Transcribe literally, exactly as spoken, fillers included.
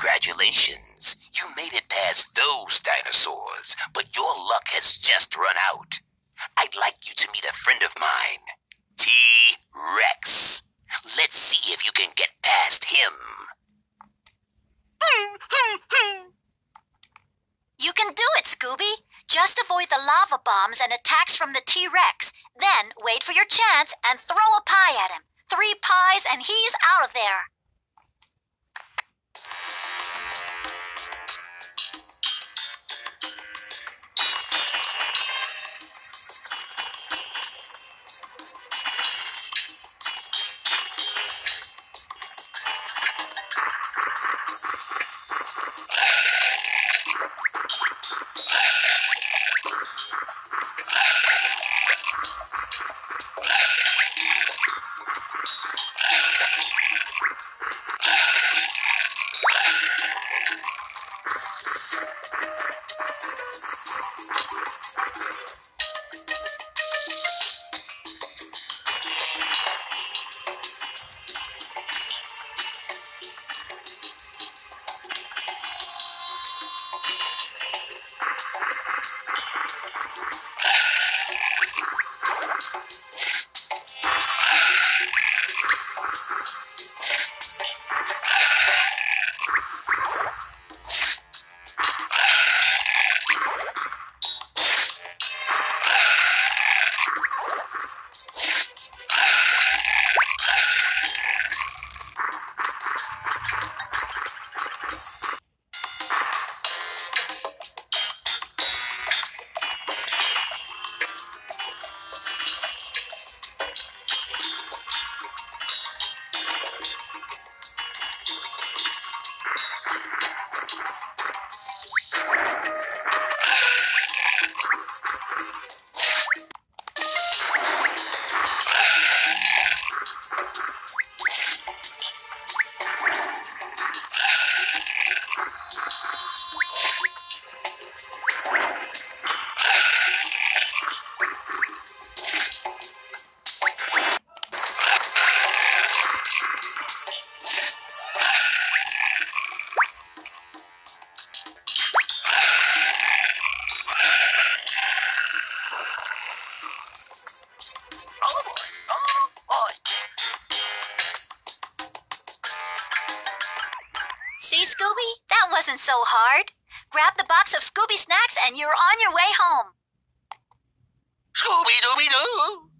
Congratulations, you made it past those dinosaurs, but your luck has just run out. I'd like you to meet a friend of mine, T-Rex. Let's see if you can get past him. You can do it, Scooby. Just avoid the lava bombs and attacks from the T-Rex. Then wait for your chance and throw a pie at him. Three pies and he's out of there. See, Scooby? That wasn't so hard. Grab the box of Scooby snacks and you're on your way home. Scooby-Dooby-Doo!